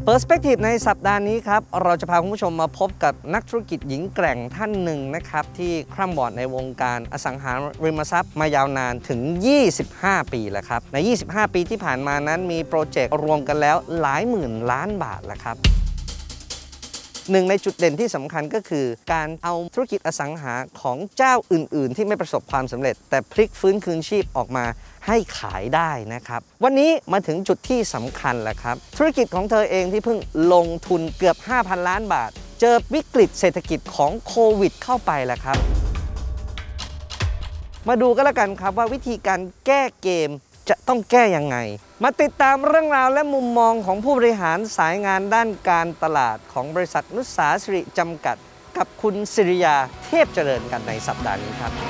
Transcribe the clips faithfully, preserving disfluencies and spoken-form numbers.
Perspective ในสัปดาห์นี้ครับเราจะพาคุณผู้ชมมาพบกับนักธุรกิจหญิงแกร่งท่านหนึ่งนะครับที่คร่ำวอดในวงการอสังหาริมทรัพย์มายาวนานถึงยี่สิบห้าปีแล้วครับในยี่สิบห้าปีที่ผ่านมานั้นมีโปรเจกต์รวมกันแล้วหลายหมื่นล้านบาทแล้วครับหนึ่งในจุดเด่นที่สำคัญก็คือการเอาธุรกิจอสังหาของเจ้าอื่นๆที่ไม่ประสบความสำเร็จแต่พลิกฟื้นคืนชีพออกมาให้ขายได้นะครับวันนี้มาถึงจุดที่สำคัญแล้วครับธุรกิจของเธอเองที่เพิ่งลงทุนเกือบ ห้าพัน ล้านบาทเจอวิกฤตเศรษฐกิจของโควิดเข้าไปแล้วครับมาดูกันแล้วกันครับว่าวิธีการแก้เกมจะต้องแก้ยังไงมาติดตามเรื่องราวและมุมมองของผู้บริหารสายงานด้านการตลาดของบริษัทนุสาสิริจำกัดกับคุณศิริยาเทพเจริญกันในสัปดาห์นี้ครับ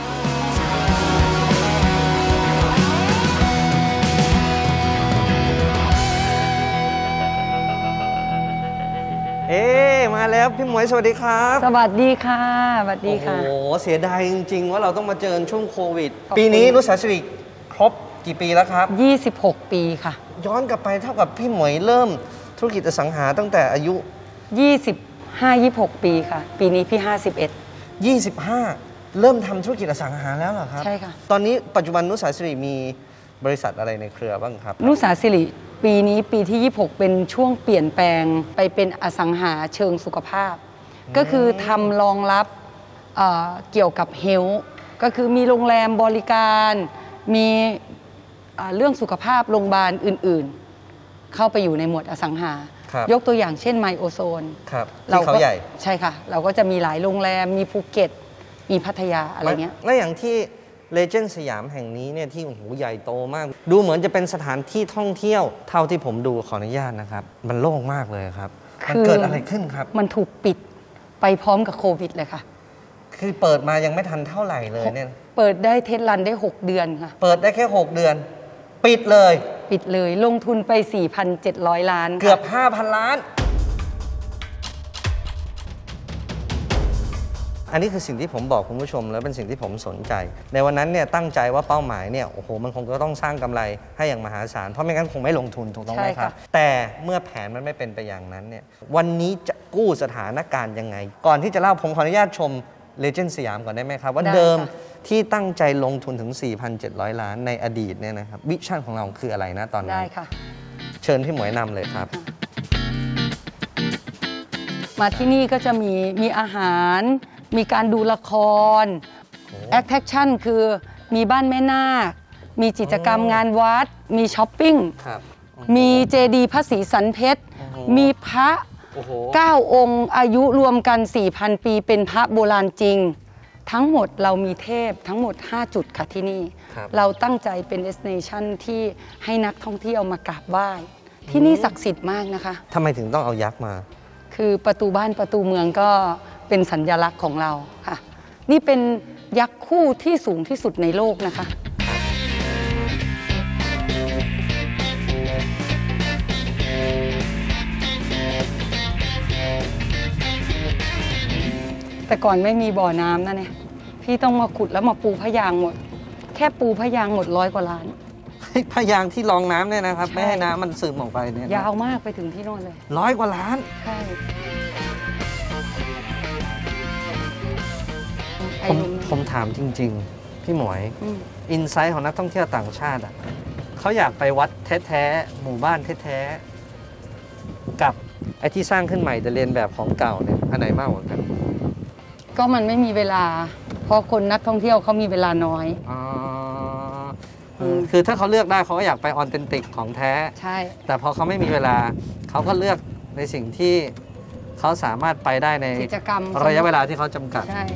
เอ๊มาแล้วพี่หมวยสวัสดีครับสวัสดีค่ะสวัสดีค่ะโอ้โหเสียดายจริงๆว่าเราต้องมาเจอช่วงโควิดปีนี้นุสาสิริครบกี่ปีแล้วครับยี่สิบหกปีค่ะย้อนกลับไปเท่ากับพี่หมวยเริ่มธุรกิจอสังหาตั้งแต่อายุยี่สิบห้า ยี่สิบหกปีค่ะปีนี้พี่ห้าสิบเอ็ดยี่สิบห้าเริ่มทำธุรกิจอสังหาแล้วเหรอครับใช่ค่ะตอนนี้ปัจจุบันนุสาสิริมีบริษัทอะไรในเครือบ้างครับนุสาสิริปีนี้ปีที่ยี่สิบหกเป็นช่วงเปลี่ยนแปลงไปเป็นอสังหาเชิงสุขภาพก็คือทำรองรับ เอ่อ เกี่ยวกับเฮลท์ก็คือมีโรงแรมบริการมีเรื่องสุขภาพโรงพยาบาลอื่นๆเข้าไปอยู่ในหมวดอสังหายกตัวอย่างเช่นไมโอโซนที่เขาใหญ่ใช่ค่ะเราก็จะมีหลายโรงแรมมีภูเก็ตมีพัทยาอะไรเงี้ยและอย่างที่เลเจนด์สยามแห่งนี้เนี่ยที่โอ้โหใหญ่โตมากดูเหมือนจะเป็นสถานที่ท่องเที่ยวเท่าที่ผมดูขออนุญาตนะครับมันโล่งมากเลยครับมันเกิดอะไรขึ้นครับมันถูกปิดไปพร้อมกับโควิดเลยค่ะคือเปิดมายังไม่ทันเท่าไหร่เลยเนี่ยเปิดได้เทสรันได้หกเดือนค่ะเปิดได้แค่หกเดือนปิดเลยปิดเลยลงทุนไป สี่พันเจ็ดร้อย ล้านเกือบ ห้าพัน ล้านอันนี้คือสิ่งที่ผมบอกคุณผู้ชมแล้วเป็นสิ่งที่ผมสนใจในวันนั้นเนี่ยตั้งใจว่าเป้าหมายเนี่ยโอ้โหมันคงจะต้องสร้างกำไรให้อย่างมหาศาลเพราะไม่งั้นคงไม่ลงทุนถูกต้องไหมครับแต่เมื่อแผนมันไม่เป็นไปอย่างนั้นเนี่ยวันนี้จะกู้สถานการณ์ยังไงก่อนที่จะเล่าผมขออนุญาตชมเลเจนด์สยามก่อนได้ไหมครับว่าเดิมที่ตั้งใจลงทุนถึง สี่พันเจ็ดร้อย ล้านในอดีตเนี่ยนะครับวิชั่นของเราคืออะไรนะตอนนั้นได้ค่ะเชิญพี่หมวยนำเลยครับมาที่นี่ก็จะมีมีอาหารมีการดูละคร Attraction คือมีบ้านแม่นาคมีกิจกรรมงานวัดมีช้อปปิ้งมีเจดีย์พระศรีสันเพชรมีพระเก้าองค์อายุรวมกัน สี่พัน ปีเป็นพระโบราณจริงทั้งหมดเรามีเทพทั้งหมดห้าจุดค่ะที่นี่เราตั้งใจเป็น destination ที่ให้นักท่องเที่ยวมากราบไหว้ที่นี่ศักดิ์สิทธิ์มากนะคะทำไมถึงต้องเอายักษ์มาคือประตูบ้านประตูเมืองก็เป็นสัญลักษณ์ของเราค่ะนี่เป็นยักษ์คู่ที่สูงที่สุดในโลกนะคะแต่ก่อนไม่มีบ่อน้ำนะเนี่ยพี่ต้องมาขุดแล้วมาปูพยางหมดแค่ปูพยางหมดร้อยกว่าล้านพยางที่รองน้ำเนี่ยนะครับไม่ให้น้ำมันซึมออกไปเนี่ยยาวมากไปถึงที่โน่นเลยร้อยกว่าล้านใช่ผมผมถามจริงๆพี่หมวยอินไซต์ของนักท่องเที่ยวต่างชาติอ่ะเขาอยากไปวัดแท้ๆหมู่บ้านแท้ๆกับไอ้ที่สร้างขึ้นใหม่แต่เรียนแบบของเก่าเนี่ยอันไหนมากกว่ากันก็มันไม่มีเวลาเพราะคนนักท่องเที่ยวเขามีเวลาน้อยอ๋อคือถ้าเขาเลือกได้เขาก็อยากไปออนเทนติกของแท้ใช่แต่พอเขาไม่มีเวลาเขาก็เลือกในสิ่งที่เขาสามารถไปได้ในกิจกรรมระยะเวลาที่เขาจำกัดใช่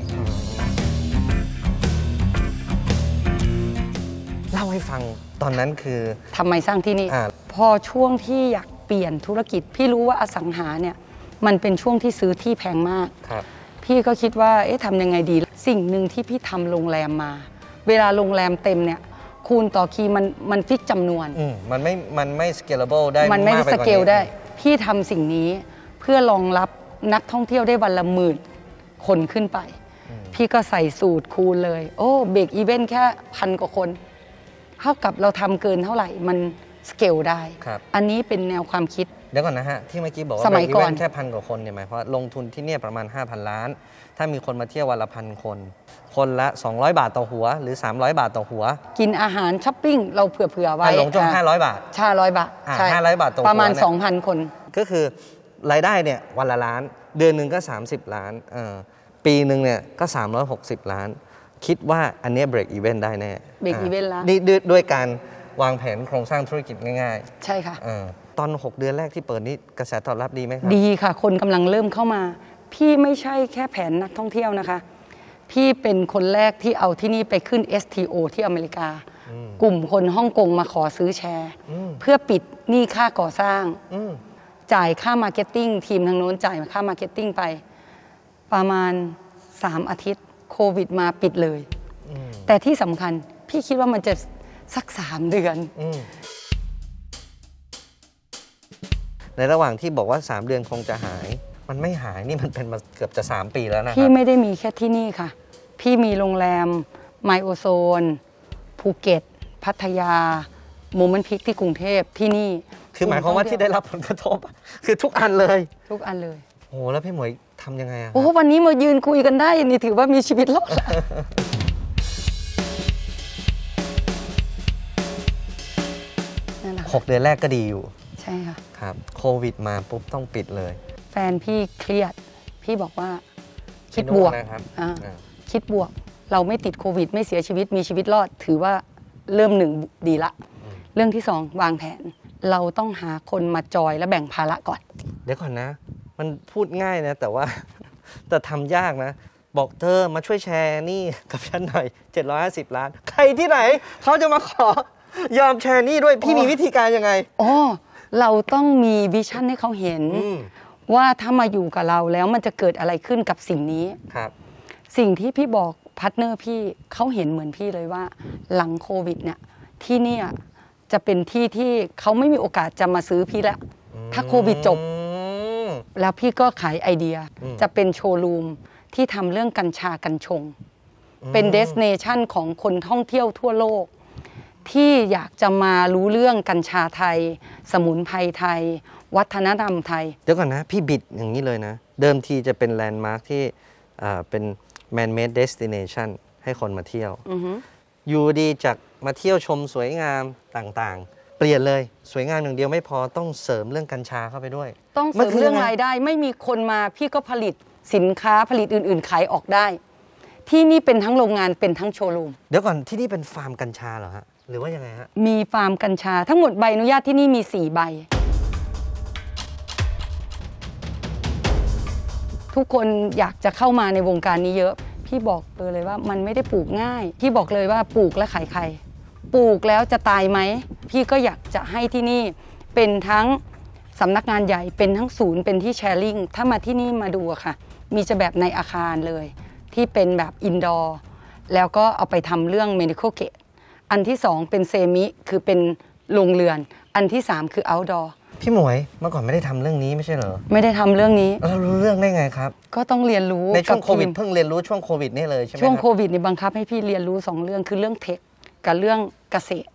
เล่าให้ฟังตอนนั้นคือทำไมสร้างที่นี่พอช่วงที่อยากเปลี่ยนธุรกิจพี่รู้ว่าอสังหาเนี่ยมันเป็นช่วงที่ซื้อที่แพงมากพี่ก็คิดว่าเอ๊ะทำยังไงดีสิ่งหนึ่งที่พี่ทำโรงแรมมาเวลาโรงแรมเต็มเนี่ยคูณต่อคีย์มันมันฟิกจำนวนมันไม่มันไม่ scalable ได้มันไม่สเกลได้พี่ทำสิ่งนี้เพื่อรองรับนักท่องเที่ยวได้วันละหมื่นคนขึ้นไปพี่ก็ใส่สูตรคูณเลยโอ้เบรกอีเวนต์แค่พันกว่าคนเท่ากับเราทำเกินเท่าไหร่มันสเกลได้อันนี้เป็นแนวความคิดเดี๋ยวก่อนนะฮะที่เมื่อกี้บอกว่าสมัยก่อนแค่พันกว่าคนเนี่ยหมายความว่าลงทุนที่เนี่ยประมาณ ห้าพัน ล้านถ้ามีคนมาเที่ยววันละพันคนคนละสองร้อยบาทต่อหัวหรือสามร้อยบาทต่อหัวกินอาหารช้อปปิ้งเราเผื่อๆไว้ลงจงห้าร้อยบาทห้าร้อยบาทใช่ห้าร้อยบาทต่อหัวประมาณ สองพัน คนก็คือรายได้เนี่ยวันละล้านเดือนหนึ่งก็สามสิบล้านเออปีหนึ่งเนี่ยก็สามร้อยหกสิบล้านคิดว่าอันนี้เบรกอีเวนต์ได้แน่เบรกอีเวนต์แล้วนี่ด้วยการวางแผนโครงสร้างธุรกิจง่ายๆใช่ค่ะตอนหกเดือนแรกที่เปิดนี่กระแสตอบรับดีไหมครับดีค่ะคนกำลังเริ่มเข้ามาพี่ไม่ใช่แค่แผนนักท่องเที่ยวนะคะพี่เป็นคนแรกที่เอาที่นี่ไปขึ้น เอส ที โอ ที่อเมริกากลุ่มคนฮ่องกงมาขอซื้อแชร์เพื่อปิดหนี้ค่าก่อสร้างจ่ายค่ามาร์เก็ตติ้งทีมทางโน้นจ่ายค่ามาร์เก็ตติ้งไปประมาณสามอาทิตย์โควิดมาปิดเลยแต่ที่สำคัญพี่คิดว่ามันจะสักสามเดือนในระหว่างที่บอกว่าสามเดือนคงจะหายมันไม่หายนี่มันเป็นมาเกือบจะสามปีแล้วนะพี่ไม่ได้มีแค่ที่นี่ค่ะพี่มีโรงแรมไมโอโซนภูเก็ตพัทยาโมเมนต์พิกที่กรุงเทพที่นี่คือหมายความว่าที่ได้รับผลกระทบคือทุกอันเลยทุกอันเลยโอ้แล้วพี่หมวยทำยังไงอะโอ้วันนี้มายืนคุยกันได้นี่ถือว่ามีชีวิตรอดหกเดือนแรกก็ดีอยู่ใช่ค่ะครับโควิดมาปุ๊บต้องปิดเลยแฟนพี่เครียดพี่บอกว่าคิดบวกคิดบวกเราไม่ติดโควิดไม่เสียชีวิตมีชีวิตรอดถือว่าเริ่มหนึ่งดีละเรื่องที่สองวางแผนเราต้องหาคนมาจอยและแบ่งภาระก่อนเดี๋ยวก่อนนะมันพูดง่ายนะแต่ว่าแต่ทำยากนะบอกเธอมาช่วยแชร์นี่กับฉันหน่อยเจ็ดร้อยห้าสิบล้านใครที่ไหนเขาจะมาขอยอมแชร์นี่ด้วยพี่มีวิธีการยังไงอ๋อเราต้องมีวิชั่นให้เขาเห็นว่าถ้ามาอยู่กับเราแล้วมันจะเกิดอะไรขึ้นกับสิ่งนี้ครับสิ่งที่พี่บอกพาร์ทเนอร์พี่เขาเห็นเหมือนพี่เลยว่าหลังโควิดเนี่ยที่นี่จะเป็นที่ที่เขาไม่มีโอกาสจะมาซื้อพี่แล้วถ้าโควิดจบแล้วพี่ก็ขายไอเดียจะเป็นโชว์รูมที่ทำเรื่องกัญชากัญชงเป็นเดสเนชันของคนท่องเที่ยวทั่วโลกที่อยากจะมารู้เรื่องกัญชาไทยสมุนไพรไทยวัฒนธรรมไทยเดี๋ยวก่อนนะพี่บิดอย่างนี้เลยนะเดิมทีจะเป็นแลนด์มาร์คที่เป็น man-made destination ให้คนมาเที่ยวอยู่ดีจากมาเที่ยวชมสวยงามต่างๆเปลี่ยนเลยสวยงามอย่างเดียวไม่พอต้องเสริมเรื่องกัญชาเข้าไปด้วยต้องเสริมเรื่องรายได้ไม่มีคนมาพี่ก็ผลิตสินค้าผลิตอื่นๆขายออกได้ที่นี่เป็นทั้งโรงงานเป็นทั้งโชว์รูมเดี๋ยวก่อนที่นี่เป็นฟาร์มกัญชาเหรอฮะหรือว่ายังไงฮะมีฟาร์มกัญชาทั้งหมดใบอนุญาตที่นี่มีสี่ใบทุกคนอยากจะเข้ามาในวงการนี้เยอะพี่บอกเลยว่ามันไม่ได้ปลูกง่ายพี่บอกเลยว่าปลูกและขายใครปลูกแล้วจะตายไหมพี่ก็อยากจะให้ที่นี่เป็นทั้งสำนักงานใหญ่เป็นทั้งศูนย์เป็นที่แชร์ลิงถ้ามาที่นี่มาดูอะค่ะมีจะแบบในอาคารเลยที่เป็นแบบอินดอร์แล้วก็เอาไปทำเรื่อง medical grade อันที่สองเป็นเซมิคือเป็นโรงเรือนอันที่สามคือ outdoor พี่หมวยเมื่อก่อนไม่ได้ทำเรื่องนี้ไม่ใช่เหรอไม่ได้ทำเรื่องนี้แล้วรู้เรื่องได้ไงครับก็ต้องเรียนรู้ในช่วงโควิดเพิ่งเรียนรู้ช่วงโควิดนี่เลยใช่ไหมช่วงโควิดนี่บังคับให้พี่เรียนรู้สองเรื่องคือเรื่องเทคกับเรื่องเกษตร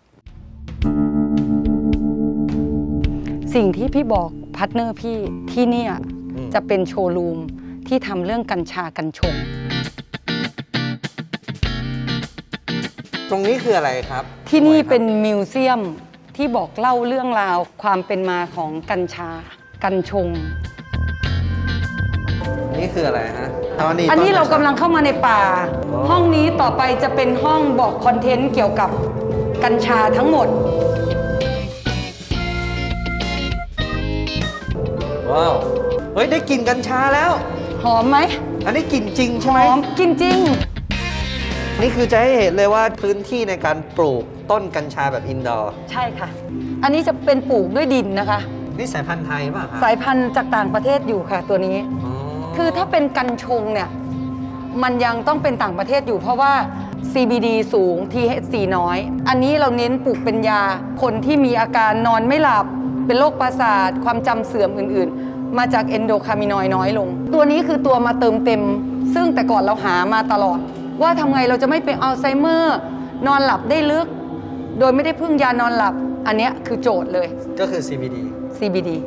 สิ่งที่พี่บอกพาร์ทเนอร์พี่ที่เนี่ยจะเป็นโชว์รูมที่ทำเรื่องกัญชากัญชงตรงนี้คืออะไรครับที่นี่เป็นมิวเซียมที่บอกเล่าเรื่องราวความเป็นมาของกัญชากัญชงนี่คืออะไรฮะอันนี้เรากำลังเข้ามาในป่าห้องนี้ต่อไปจะเป็นห้องบอกคอนเทนต์เกี่ยวกับกัญชาทั้งหมดว้าวเฮ้ยได้กลิ่นกัญชาแล้วหอมไหมอันนี้กลิ่นจริงใช่ไหมหอมกลิ่นจริงนี่คือจะให้เห็นเลยว่าพื้นที่ในการปลูกต้นกัญชาแบบอินดอร์ใช่ค่ะอันนี้จะเป็นปลูกด้วยดินนะคะนี่สายพันธุ์ไทยป่ะครับสายพันธุ์จากต่างประเทศอยู่ค่ะตัวนี้คือถ้าเป็นกัญชงเนี่ยมันยังต้องเป็นต่างประเทศอยู่เพราะว่า ซี บี ดี สูง ที เอช ซี น้อยอันนี้เราเน้นปลูกเป็นยาคนที่มีอาการนอนไม่หลับเป็นโรคประสาทความจำเสื่อมอื่นๆมาจากเอนโดคามินอยด์น้อยลงตัวนี้คือตัวมาเติมเต็มซึ่งแต่ก่อนเราหามาตลอดว่าทำไงเราจะไม่เป็นอัลไซเมอร์นอนหลับได้ลึกโดยไม่ได้พึ่งยานอนหลับอันเนี้ยคือโจทย์เลยก็คือ ซี บี ดีซี บี ดี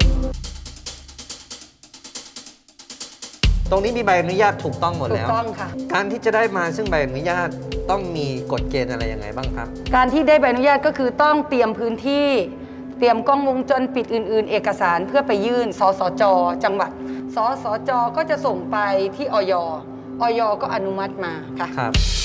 ตรงนี้มีใบอนุญาตถูกต้องหมดถูแล้กวต้องค่ะการที่จะได้มาซึ่งใบอนุญาตต้องมีกฎเกณฑ์อะไรยังไงบ้างครับการที่ได้ใบอนุญาตก็คือต้องเตรียมพื้นที่เตรียมกล้องวงจรปิดอื่น ๆ เอกสารเพื่อไปยื่นสสจจังหวัดสสจก็จะส่งไปที่อย อยก็อนุมัติมาค่ะครับ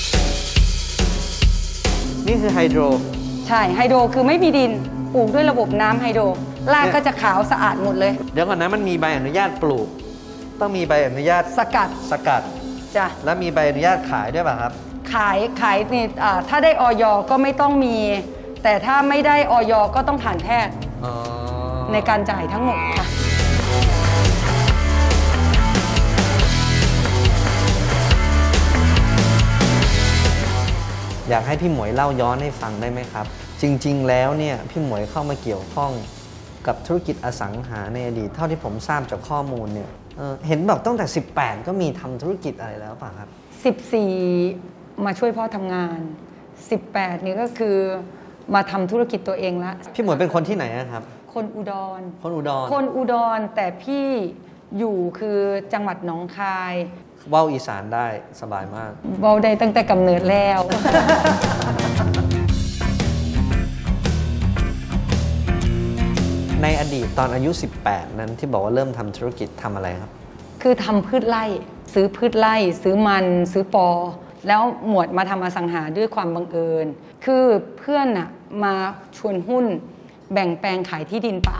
นี่คือไฮโดรใช่ไฮโดรคือไม่มีดินปลูกด้วยระบบน้ำไฮโดรรากก็จะขาวสะอาดหมดเลยเดี๋ยวก่อนนะมันมีใบอนุญาตปลูก ต้องมีใบอนุญาตสกัดสกัดจ้ะและมีใบอนุญาตขายด้วยป่ะครับขายขายนี่อ่าถ้าได้อย ก็ไม่ต้องมี แต่ถ้าไม่ได้อย ก็ต้องผ่านแพทย์อ๋อในการจ่ายทั้งหมดค่ะอยากให้พี่หมวยเล่าย้อนให้ฟังได้ไหมครับ จริง ๆ แล้วเนี่ยพี่หมวยเข้ามาเกี่ยวข้องกับธุรกิจอสังหาในอดีตเท่าที่ผมทราบจากข้อมูลเนี่ยเอ่อเห็นบอกตั้งแต่ สิบแปด ก็มีทำธุรกิจอะไรแล้วป่ะครับสิบสี่ มาช่วยพ่อทำงาน สิบแปด นี่ก็คือมาทำธุรกิจตัวเองละพี่หมวยเป็นคนที่ไหนอะครับคนอุดรคนอุดรคนอุดรแต่พี่อยู่คือจังหวัดหนองคายเว้าอีสานได้สบายมากเว้าได้ตั้งแต่กำเนิดแล้วในอดีตตอนอายุ สิบแปด นั้นที่บอกว่าเริ่มทำธุรกิจทำอะไรครับคือทำพืชไร่ ซื้อพืชไร่ ซื้อมัน ซื้อปอ แล้วหมวดมาทำอสังหาด้วยความบังเอิญ คือเพื่อนอะมาชวนหุ้นแบ่งแปลงขายที่ดินเปล่า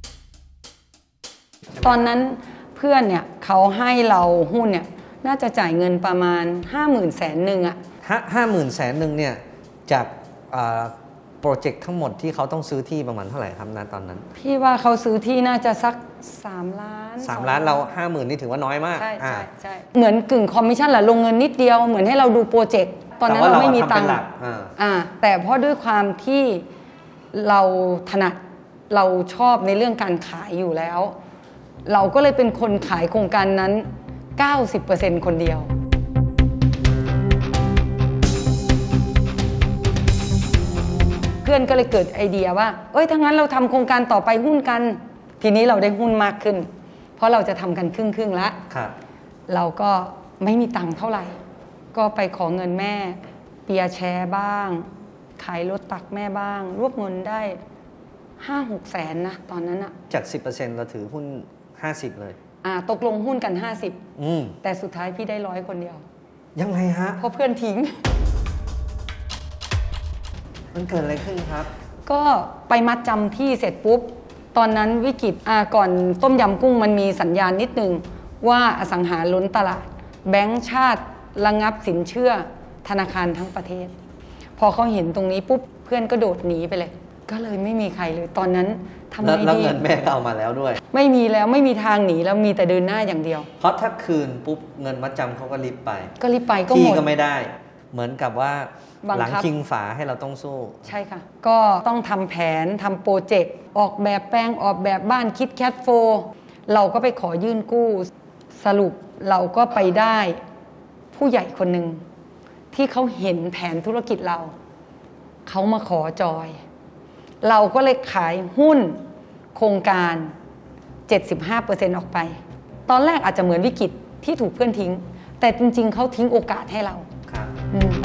ตอนนั้นเพื่อนเนี่ยเขาให้เราหุ้นเนี่ยน่าจะจ่ายเงินประมาณ ห้าหมื่นแสนหนึ่งอะห้าหมื่นแสนหนึ่งเนี่ยจากโปรเจกต์ทั้งหมดที่เขาต้องซื้อที่ประมาณเท่าไหร่ครับณตอนนั้นพี่ว่าเขาซื้อที่น่าจะสัก สาม ล้านสามล้านเรา ห้าหมื่นนี่ถือว่าน้อยมากใช่อ่าใช่ใช่เหมือนกึ่งคอมมิชชั่นแหละลงเงินนิดเดียวเหมือนให้เราดูโปรเจกต์ตอนนั้นแต่ว่าเราไม่มีเราทำตังเป็นค์หลักอ่าอ่าแต่เพราะด้วยความที่เราถนัดเราชอบในเรื่องการขายอยู่แล้ว เราก็เลยเป็นคนขายโครงการนั้น เก้าสิบเปอร์เซ็นต์ คนเดียว เพื่อนก็เลยเกิดไอเดียว่าเอ้ยถ้างั้นเราทำโครงการต่อไปหุ้นกัน ทีนี้เราได้หุ้นมากขึ้น เพราะเราจะทำกันครึ่งครึ่งๆแล้วครับเราก็ไม่มีตังค์เท่าไหร่ ก็ไปขอเงินแม่เปียร์แชร์บ้าง ขายรถตักแม่บ้าง รวบเงินได้ห้าหกแสนนะตอนนั้นอะจาก สิบเปอร์เซ็นต์ เราถือหุ้น ห้าสิบ เลยอ่าตกลงหุ้นกัน ห้าสิบอืมแต่สุดท้ายพี่ได้ร้อยคนเดียวยังไงฮะเพราะเพื่อนทิ้งมันเกิดอะไรขึ้นครับก็ไปมัดจำที่เสร็จปุ๊บ ตอนนั้นวิกฤตอ่าก่อนต้มยำกุ้งมันมีสัญญาณนิดนึงว่าอสังหาล้นตลาด แบงก์ชาติระงับสินเชื่อธนาคารทั้งประเทศ พอเขาเห็นตรงนี้ปุ๊บเพื่อนก็โดดหนีไปเลย ก็เลยไม่มีใครเลยตอนนั้นทำไงแล้วดีเงินแม่ก็เอามาแล้วด้วยไม่มีแล้วไม่มีทางหนีแล้วมีแต่เดินหน้าอย่างเดียวเพราะถ้าคืนปุ๊บเงินมัดจำเขาก็รีบไปก็รีบไปก็หที่มดก็ไม่ได้ เหมือนกับว่าบังคับหลังคิงฝาให้เราต้องสู้ใช่ค่ะ ก็ต้องทำแผนทำโปรเจกต์ ออกแบบแปลงออกแบบบ้านคิดแคทโฟเราก็ไปขอยื่นกู้สรุปเราก็ไปได้ผู้ใหญ่คนหนึ่งที่เขาเห็นแผนธุรกิจเรา เขามาขอจอย เราก็เลยขายหุ้นโครงการ เจ็ดสิบห้าเปอร์เซ็นต์ ออกไป ตอนแรกอาจจะเหมือนวิกฤตที่ถูกเพื่อนทิ้ง แต่จริงๆเขาทิ้งโอกาสให้เราครับอืม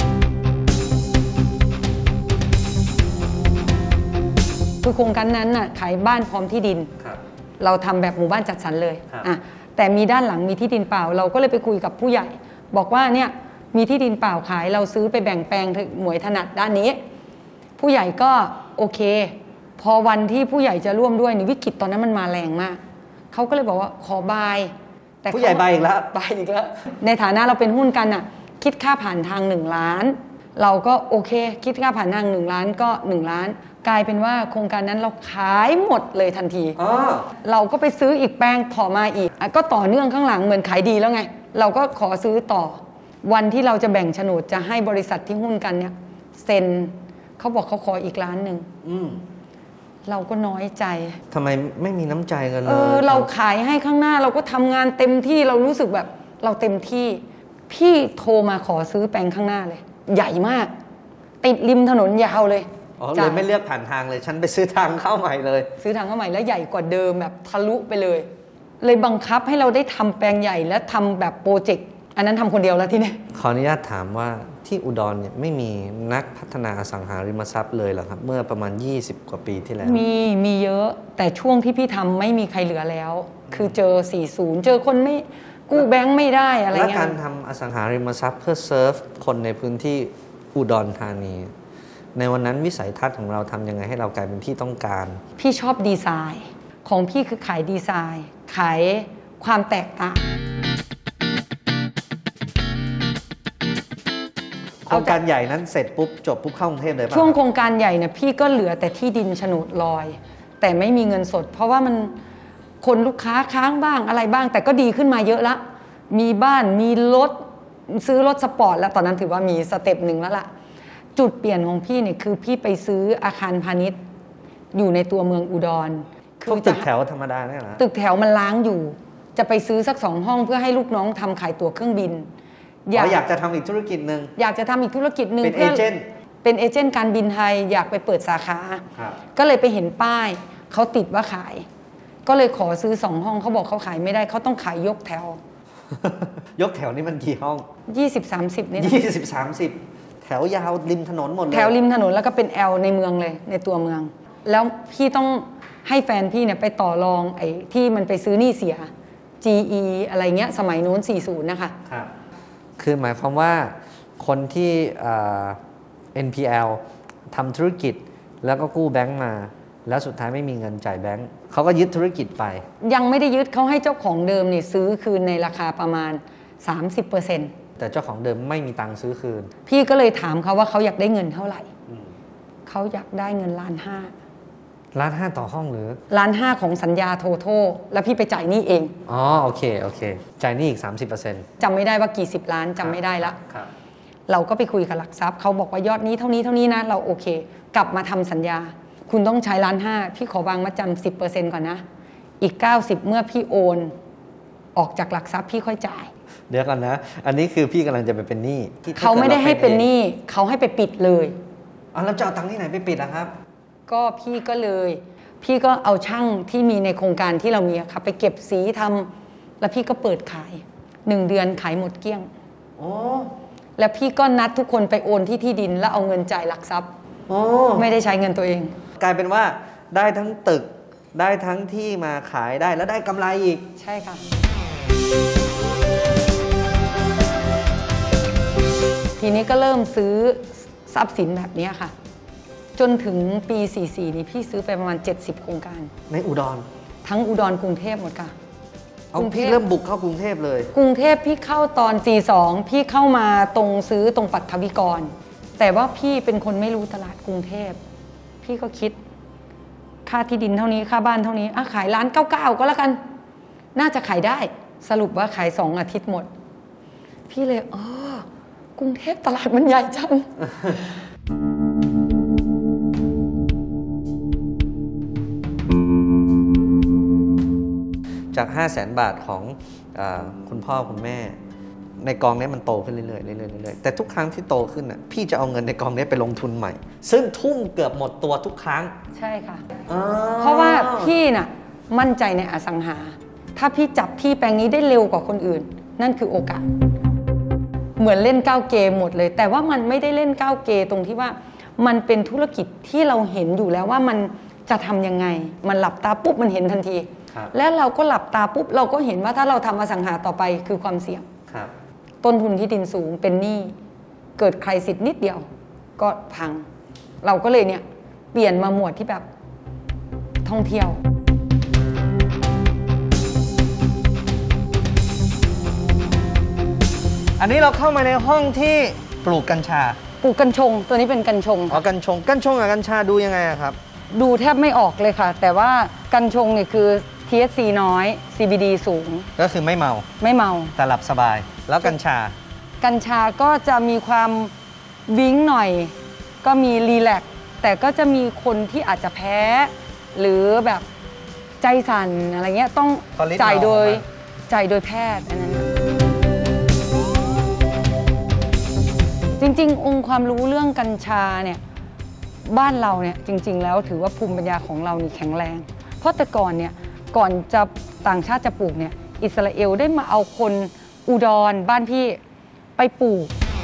คือโครงการนั้นน่ะขายบ้านพร้อมที่ดินครับเราทำแบบหมู่บ้านจัดสรรเลยครับอ่ะแต่มีด้านหลังมีที่ดินเปล่า เราก็เลยไปคุยกับผู้ใหญ่ บอกว่าเนี่ยมีที่ดินเปล่าขายเราซื้อไปแบ่งแปลงเถอะหมวยถนัดด้านนี้ ผู้ใหญ่ก็โอเค พอวันที่ผู้ใหญ่จะร่วมด้วยนี่วิกฤตตอนนั้นมันมาแรงมากเขาก็เลยบอกว่าขอบายแต่เขผู้ใหญ่บายอีกแล้วบายอีกแล้วในฐานะเราเป็นหุ้นกันน่ะคิดค่าผ่านทางหนึ่งล้าน เราก็โอเค คิดค่าผ่านทางหนึ่งล้านก็หนึ่งล้าน กลายเป็นว่าโครงการนั้นเราขายหมดเลยทันทีอ๋อเราก็ไปซื้ออีกแปลงต่อมาอีกอ่ะก็ต่อเนื่องข้างหลังเหมือนขายดีแล้วไง เราก็ขอซื้อต่อ วันที่เราจะแบ่งโฉนดจะให้บริษัทที่หุ้นกันเนี่ยเซ็นเขาบอกเขาขออีกล้านหนึ่งอืมเราก็น้อยใจทำไมไม่มีน้ำใจกันเลเอย อเราขายให้ข้างหน้าเราก็ทำงานเต็มที่เรารู้สึกแบบเราเต็มที่ พี่โทรมาขอซื้อแปลงข้างหน้าเลย ใหญ่มาก ติดริมถนนยาวเลยอ๋อเลยไม่เลือกผ่านทางเลยฉันไปซื้อทางเข้าใหม่เลยซื้อทางเข้าใหม่แล้วใหญ่กว่าเดิมแบบทะลุไปเลยเลยบังคับให้เราได้ทำแปลงใหญ่และทำแบบโปรเจกต์อันนั้นทำคนเดียวแล้วที่นี่ขออนุญาตถามว่าที่อุดรเนี่ยไม่มีนักพัฒนาอสังหาริมทรัพย์เลยเหรอครับเมื่อประมาณยี่สิบกว่าปีที่แล้วมีมีเยอะแต่ช่วงที่พี่ทำไม่มีใครเหลือแล้วคือเจอสี่สิบเจอคนไม่กู้แบงค์ไม่ได้อะไรเงี้ยแล้วการทำอสังหาริมทรัพย์เพื่อเซิร์ฟคนในพื้นที่อุดรธานีในวันนั้นวิสัยทัศน์ของเราทำยังไงให้เรากลายเป็นที่ต้องการพี่ชอบดีไซน์ของพี่คือขายดีไซน์ขายความแตกต่างโครงการใหญ่นั้นเสร็จปุ๊บจบปุ๊บเข้ากรุงเทพเลยป่ะช่วงโครงการใหญ่เนี่ยพี่ก็เหลือแต่ที่ดินโฉนดลอยแต่ไม่มีเงินสดเพราะว่ามันคนลูกค้าค้างบ้างอะไรบ้างแต่ก็ดีขึ้นมาเยอะละมีบ้านมีรถซื้อรถสปอร์ตแล้วตอนนั้นถือว่ามีสเต็ปหนึ่งแล้วล่ะจุดเปลี่ยนของพี่เนี่ยคือพี่ไปซื้ออาคารพาณิชย์อยู่ในตัวเมืองอุดรคือตึกแถวธรรมดาเนี่ยนะตึกแถวมันล้างอยู่จะไปซื้อสักสองห้องเพื่อให้ลูกน้องทำขายตั๋วเครื่องบินอยากอยากจะทำอีกธุรกิจหนึ่งอยากจะทำอีกธุรกิจหนึ่งเป็นเอเจนต์เป็นเอเจนต์การบินไทยอยากไปเปิดสาขาก็เลยไปเห็นป้ายเขาติดว่าขายก็เลยขอซื้อสองห้องเขาบอกเขาขายไม่ได้เขาต้องขายยกแถวยกแถวนี่มันกี่ห้องยี่สิบ สามสิบ นี่ยี่สิบ สามสิบ แถวยาวริมถนนหมดเลยแถวริมถนนแล้วก็เป็น L ในเมืองเลยในตัวเมืองแล้วพี่ต้องให้แฟนพี่เนี่ยไปต่อรองไอ้ที่มันไปซื้อหนี้เสีย จี อี อะไรเงี้ยสมัยโน้นสี่สิบนะคะครับคือหมายความว่าคนที่ เอ็น พี แอล ทำธุรกิจแล้วก็กู้แบงก์มาแล้วสุดท้ายไม่มีเงินจ่ายแบงก์เขาก็ยึดธุรกิจไปยังไม่ได้ยึดเขาให้เจ้าของเดิมเนี่ยซื้อคืนในราคาประมาณ สามสิบเปอร์เซ็นต์แต่เจ้าของเดิมไม่มีตังค์ซื้อคืนพี่ก็เลยถามเขาว่าเขาอยากได้เงินเท่าไหร่เขาอยากได้เงินล้านห้าล้านห้าต่อห้องหรือล้านห้าของสัญญาโทโทแล้วพี่ไปจ่ายหนี้เองอ๋อโอเคโอเคจ่ายหนี้อีก สามสิบเปอร์เซ็นต์จำไม่ได้ว่ากี่สิบล้านจำไม่ได้ละเราก็ไปคุยกับหลักทรัพย์เขาบอกว่ายอดนี้เท่านี้เท่านี้นะเราโอเคกลับมาทำสัญญาคุณต้องใช้ล้านห้าพี่ขอวางมาจำสิบเปอร์เซ็นต์ก่อนนะอีกเก้าสิบเมื่อพี่โอนออกจากหลักทรัพย์พี่ค่อยจ่ายเดี๋ยวก่อนนะอันนี้คือพี่กำลังจะไปเป็นหนี้เขาไม่ได้ให้เป็นหนี้เขาให้ไปปิดเลยอ๋อแล้วจะเอาตังค์ที่ไหนไปปิดล่ะครับก็พี่ก็เลยพี่ก็เอาช่างที่มีในโครงการที่เรามีครับไปเก็บสีทำแล้วพี่ก็เปิดขายหนึ่งเดือนขายหมดเกลี้ยงโอ้แล้วพี่ก็นัดทุกคนไปโอนที่ที่ดินแล้วเอาเงินจ่ายหลักทรัพย์โอ้ไม่ได้ใช้เงินตัวเองกลายเป็นว่าได้ทั้งตึกได้ทั้งที่มาขายได้แล้วได้กำไรอีกใช่ค่ะทีนี้ก็เริ่มซื้อทรัพย์สินแบบนี้ค่ะจนถึงปีสี่สิบสี่นี้พี่ซื้อไปประมาณเจ็ดสิบโครงการในอุดรทั้งอุดรกรุงเทพหมดค่ะเอาพี่เริ่มบุกเข้ากรุงเทพเลยกรุงเทพพี่เข้าตอนสี่สิบสองพี่เข้ามาตรงซื้อตรงปัทวิกรแต่ว่าพี่เป็นคนไม่รู้ตลาดกรุงเทพพี่ก็คิดค่าที่ดินเท่านี้ค่าบ้านเท่านี้อ่ะขายล้านเก้าเก้าก็แล้วกันน่าจะขายได้สรุปว่าขายสองอาทิตย์หมดพี่เลยอ๋อกรุงเทพตลาดมันใหญ่จังจาก ห้าแสน บาทของอ่าคุณพ่อคุณแม่ในกองนี้มันโตขึ้นเรื่อยๆเรื่อยๆเรื่อยๆแต่ทุกครั้งที่โตขึ้นน่ะพี่จะเอาเงินในกองนี้ไปลงทุนใหม่ซึ่งทุ่มเกือบหมดตัวทุกครั้งใช่ค่ะเพราะว่าพี่น่ะมั่นใจในอสังหาถ้าพี่จับที่แปลงนี้ได้เร็วกว่าคนอื่นนั่นคือโอกาสเหมือนเล่นก้าวเกมหมดเลยแต่ว่ามันไม่ได้เล่นก้าวเกมตรงที่ว่ามันเป็นธุรกิจที่เราเห็นอยู่แล้วว่ามันจะทำยังไงมันหลับตาปุ๊บมันเห็นทันทีแล้วเราก็หลับตาปุ๊บเราก็เห็นว่าถ้าเราทำอสังหาต่อไปคือความเสี่ยงต้นทุนที่ดินสูงเป็นหนี้เกิดใครสิทธิ์นิดเดียวก็พังเราก็เลยเนี่ยเปลี่ยนมาหมวดที่แบบท่องเที่ยวอันนี้เราเข้ามาในห้องที่ปลูกกัญชาปลูกกัญชงตัวนี้เป็นกัญชงอ๋อกัญชงกัญชงกับกัญชาดูยังไงครับดูแทบไม่ออกเลยค่ะแต่ว่ากัญชงเนี่ยคือ ที เอช ซี น้อย ซี บี ดี สูงก็คือไม่เมาไม่เมาแต่หลับสบายแล้วกัญชากัญชาก็จะมีความวิ้งหน่อยก็มีรีแลกซ์แต่ก็จะมีคนที่อาจจะแพ้หรือแบบใจสั่นอะไรเงี้ยต้องจ่ายโดยจ่ายโดยแพทย์อันนั้นจริงๆองค์ความรู้เรื่องกัญชาเนี่ยบ้านเราเนี่ยจริงๆแล้วถือว่าภูมิปัญญาของเรานี่แข็งแรง เพราะแต่ก่อนเนี่ยก่อนจะต่างชาติจะปลูกเนี่ยอิสราเอลได้มาเอาคนอุดรบ้านพี่ไปปลูก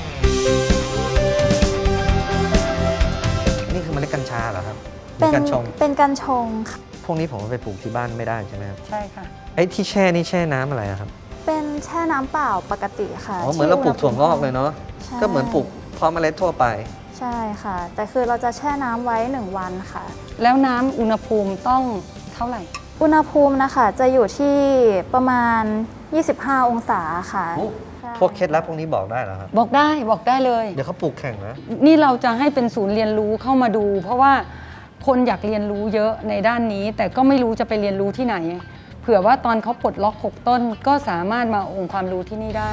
นี่คือเมล็ดกัญชาเหรอครับเป็นกัญชงเป็นกัญชงค่ะพวกนี้ผมเอาไปปลูกที่บ้านไม่ได้ใช่ไหมครับใช่ค่ะไอ้ที่แช่นี่แช่น้ำอะไรอะครับเป็นแช่น้ำเปล่าปกติค่ะอ๋อเหมือนเราปลูกถั่วงอกเลยเนาะใช่ก็เหมือนปลูกเพาะเมล็ดทั่วไปใช่ค่ะ แต่คือเราจะแช่น้ำไว้หนึ่งวันค่ะแล้วน้ำอุณหภูมิต้องเท่าไหร่อุณหภูมินะคะจะอยู่ที่ประมาณ ยี่สิบห้า องศาค่ะโอ้ใช่พวกเคล็ดลับพวกนี้บอกได้เหรอครับบอกได้บอกได้เลยเดี๋ยวเขาปลูกแข่งนะนี่เราจะให้เป็นศูนย์เรียนรู้เข้ามาดู เพราะว่าคนอยากเรียนรู้เยอะในด้านนี้ แต่ก็ไม่รู้จะไปเรียนรู้ที่ไหน เผื่อว่าตอนเขาปลดล็อกหกต้นก็สามารถมาองค์ความรู้ที่นี่ได้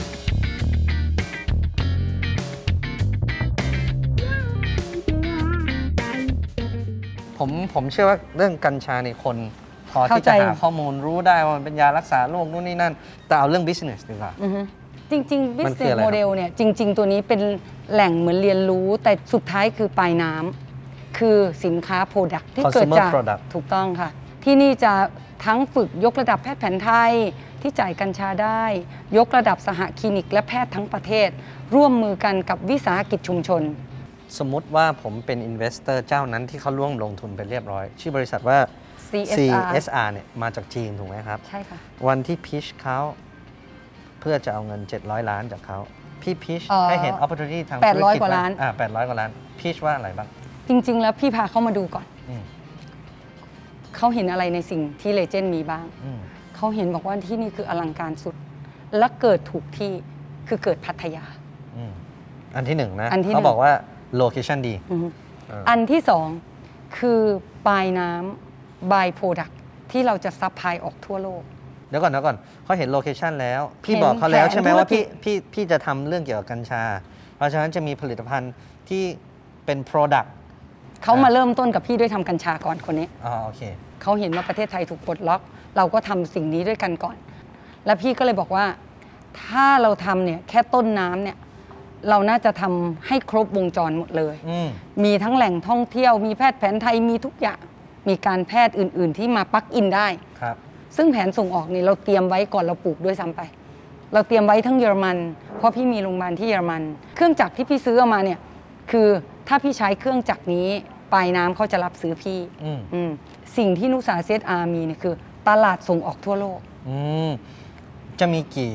ผมผมเชื่อว่าเรื่องกัญชาเนี่ยคนพอที่เข้าใจจะหาข้อมูลรู้ได้ว่ามันเป็นยารักษาโรคนู่นนี่นั่น แต่เอาเรื่อง business ดีกว่าอือฮึจริงๆมันคือ business อะไรครับ model เนี่ยจริง ๆ ตัวนี้เป็นแหล่งเหมือนเรียนรู้ แต่สุดท้ายคือปลายน้ำคือสินค้า Product ที่เกิด Consumer จาก product ถูกต้องค่ะ ที่นี่จะทั้งฝึกยกระดับแพทย์แผนไทยที่จ่ายกัญชาได้ ยกระดับสหคลินิกและแพทย์ทั้งประเทศ ร่วมมือกันกับวิสาหกิจชุมชนสมมุติว่าผมเป็น investor เจ้านั้นที่เขาร่วมลงทุนไปเรียบร้อย ชื่อบริษัทว่าซีซีเอส อาร์เอส อาร์ เนี่ยมาจากจีนถูกไหมครับใช่ค่ะวันที่พิชเขาเพื่อจะเอาเงิน เจ็ดร้อย ล้านจากเขาพี่พิชเอ่อให้เห็น opportunity ทางแปดร้อยธุรจกว่าล้านอ่าแปดร้อยกว่าล้านพิชว่าอะไรบ้างจริง ๆ แล้วพี่พาเขามาดูก่อนอืมเขาเห็นอะไรในสิ่งที่เลเจนด์มีบ้างอืมเขาเห็นบอกว่าที่นี่คืออลังการสุด และเกิดถูกที่คือเกิดพัทยาอืมอันที่หนึ่งนะอันที่หนึ่งเขาบอกว่า location ดีอือฮึอ่าอันที่สองคือปลายน้ำ by product ที่เราจะซัพพลายออกทั่วโลกเดี๋ยวก่อนเดี๋ยวก่อนเขาเห็นโลเคชันแล้ว พี่เห็นบอกเขาแล้วแผนใช่ไหมธุรว่ากิพี่จพี่พี่จะทำเรื่องเกี่ยวกับกัญชา เพราะฉะนั้นจะมีผลิตภัณฑ์ที่เป็น product เขามาเริ่มต้นกับพี่ด้วยทำกัญชาก่อนคนนี้อ๋อโอเคเขาเห็นว่าประเทศไทยถูกปลดล็อก เราก็ทำสิ่งนี้ด้วยกันก่อน แล้วพี่ก็เลยบอกว่าถ้าเราทำเนี่ยแค่ต้นน้ำเนี่ยเราน่าจะทำให้ครบวงจรหมดเลยอืมมีทั้งแหล่งท่องเที่ยว มีแพทย์แผนไทย มีทุกอย่าง มีการแพทย์อื่น ๆ ที่มาปลักอินได้ครับซึ่งแผนส่งออกนี่เราเตรียมไว้ก่อนเราปลูกด้วยซ้ำไป เราเตรียมไว้ทั้งเยอรมัน เพราะพี่มีโรงพยาบาลที่เยอรมัน เครื่องจักรที่พี่ซื้อเอามาเนี่ยคือถ้าพี่ใช้เครื่องจักรนี้ปลายน้ำเขาจะรับซื้อพี่อืมอืมสิ่งที่นุสาเซตอาร์มีเนี่ยคือตลาดส่งออกทั่วโลกอืมจะมีกี่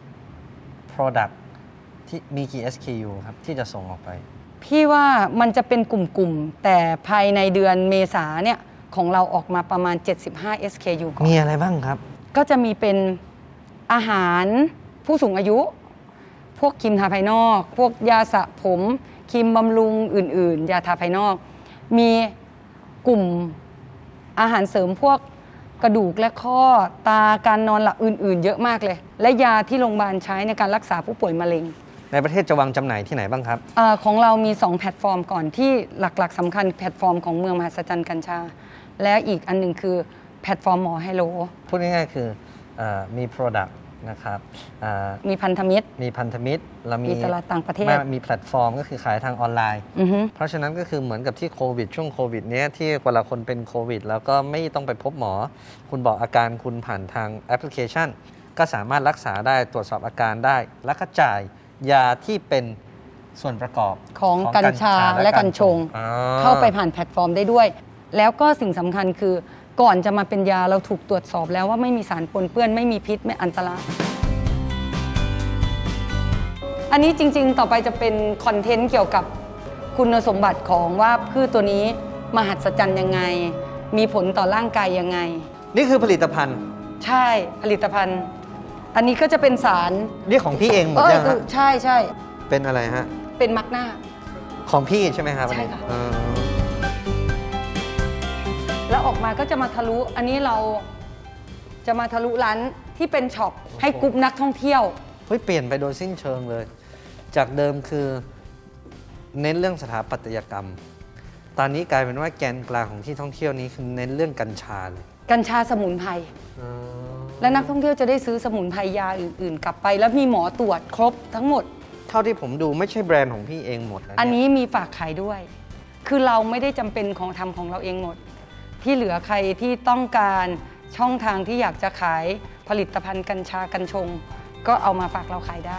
product ที่มีกี่ เอส เค ยู ครับ ที่จะส่งออกไปพี่ว่ามันจะเป็นกลุ่มๆ แต่ภายในเดือนเมษาเนี่ยของเราออกมาประมาณ เจ็ดสิบห้า เอส เค ยู ก่อนมีอะไรบ้างครับก็จะมีเป็นอาหารผู้สูงอายุ พวกครีมทาภายนอก พวกยาสระผมครีมบำรุงอื่น ๆ ยาทาภายนอก มีกลุ่มอาหารเสริมพวกกระดูกและข้อตาการนอนหลับอื่น ๆ เยอะมากเลย และยาที่โรงพยาบาลใช้ในการรักษาผู้ป่วยมะเร็งในประเทศจะวางจำหน่ายที่ไหนบ้างครับอาของเรามีสองแพลตฟอร์มก่อนที่หลักๆสำคัญแพลตฟอร์มของเมืองมหัศจรรย์กัญชา และอีกอันหนึ่งคือแพลตฟอร์มหมอไฮโลพูดง่ายๆคืออามี product นะครับอ่ามีพันธมิตรมีพันธมิตรแล้วมีมีตลาดต่างประเทศไม่มีแพลตฟอร์มก็คือขายทางออนไลน์อือฮึเพราะฉะนั้นก็คือเหมือนกับที่โควิดช่วงโควิดเนี้ยที่เวลาคนเป็นโควิดแล้วก็ไม่ต้องไปพบหมอ คุณบอกอาการคุณผ่านทางแอปพลิเคชัน ก็สามารถรักษาได้ตรวจสอบอาการได้ แล้วก็จ่ายยาที่เป็นส่วนประกอบของกัญชาและกัญชงอ๋อเข้าไปผ่านแพลตฟอร์มได้ด้วย แล้วก็สิ่งสำคัญคือก่อนจะมาเป็นยาเราถูกตรวจสอบแล้วว่าไม่มีสารปนเปื้อนไม่มีพิษไม่อันตราย อันนี้จริงๆ ต่อไปจะเป็นคอนเทนต์เกี่ยวกับคุณสมบัติของว่าพืชตัวนี้มหัศจรรย์ยังไง มีผลต่อร่างกายยังไงนี่คือผลิตภัณฑ์ใช่ผลิตภัณฑ์ อันนี้ก็จะเป็นสารนี่ของพี่เองหมดเออยังฮะใช่ใช่เป็นอะไรฮะเป็นมักหน้าของพี่ใช่ไหมครับใช่ค่ะอันนี้แล้วออกมาก็จะมาทะลุ อันนี้เราจะมาทะลุร้านที่เป็นช็อปให้กลุ่มนักท่องเที่ยวเฮ้ยเปลี่ยนไปโดยสิ้นเชิงเลย จากเดิมคือเน้นเรื่องสถาปัตยกรรม ตอนนี้กลายเป็นว่าแกนกลางของที่ท่องเที่ยวนี้คือเน้นเรื่องกัญชาเลยกัญชาสมุนไพร และนักท่องเที่ยวจะได้ซื้อสมุนไพรยาอื่นๆ กลับไป แล้วมีหมอตรวจครบทั้งหมดเท่าที่ผมดูไม่ใช่แบรนด์ของพี่เองหมดนะอันเยนี้มีฝากขายด้วยคือเราไม่ได้จำเป็นของทำของเราเองหมด ที่เหลือใครที่ต้องการช่องทางที่อยากจะขายผลิตภัณฑ์กัญชากัญชงก็เอามาฝากเราขายได้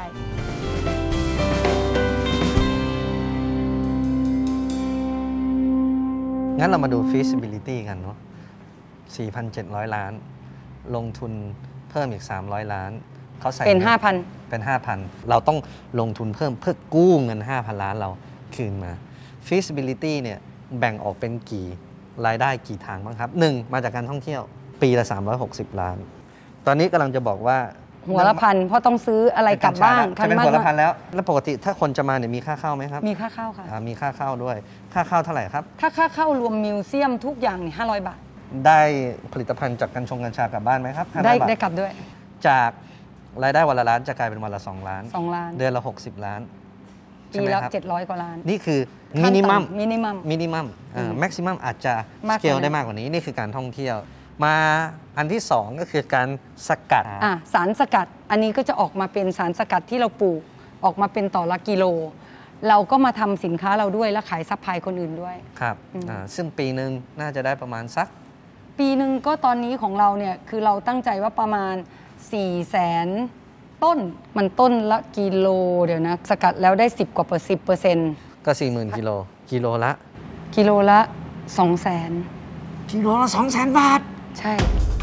งั้นเรามาดู feasibility กันเนาะ สี่พันเจ็ดร้อย ล้าน ลงทุนเพิ่มอีก สามร้อย ล้าน เขาใส่เป็น ห้าพันเป็น ห้าพัน เราต้องลงทุนเพิ่มเพื่อกู้เงิน ห้าพัน ล้านเราคืนมา feasibility เนี่ยแบ่งออกเป็นกี่รายได้กี่ทางบ้างครับ หนึ่ง มาจากการท่องเที่ยวปีละ สามร้อยหกสิบ ล้าน ตอนนี้กำลังจะบอกว่าหัวละพันเพราะต้องซื้ออะไรกลับบ้างจะเป็นหัวละพันแล้ว แล้วปกติถ้าคนจะมาเนี่ยมีค่าเข้าไหมครับมีค่าเข้าค่ะมีค่าเข้าด้วย ค่าเข้าเท่าไหร่ครับถ้าค่าเข้ารวมมิวเซียมทุกอย่างเนี่ยห้าร้อยบาทได้ผลิตภัณฑ์จากกัญชงกัญชากลับบ้านไหมครับได้บาทได้กลับด้วยจากรายได้วันละล้านจะกลายเป็นวันละสองล้านสองล้านเดือนละหกสิบล้านปีละเจ็ดร้อยกว่าล้านนี่คือมินิมัมมินิมัมมินิมัมแม็กซิมัมอาจจะมากสกว่าเกลนั้นได้มากกว่านี้นี่คือการท่องเที่ยว มาอันที่สองก็คือการสกัดอ่ะสารสกัดอันนี้ก็จะออกมาเป็นสารสกัดที่เราปลูกออกมาเป็นต่อละกิโล เราก็มาทำสินค้าเราด้วยและขายซัพพลายคนอื่นด้วยครับอ่าซึ่งปีหนึ่งน่าจะได้ประมาณสักปีหนึ่งก็ตอนนี้ของเราเนี่ยคือเราตั้งใจว่าประมาณสี่แสนต้นมันต้นละกิโลเดี๋ยวนะสกัดแล้วได้สิบกว่าเปอร์สิบเปอร์เซ็นต์ก็ สี่หมื่น กิโลกิโลละกิโลละสองแสนกิโลละสองแสนบาทใช่